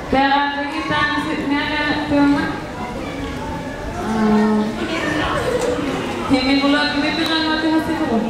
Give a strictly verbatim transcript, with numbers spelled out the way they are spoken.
Kaya kita nasibnya film Himi gula kimi pinang mati hasi ko.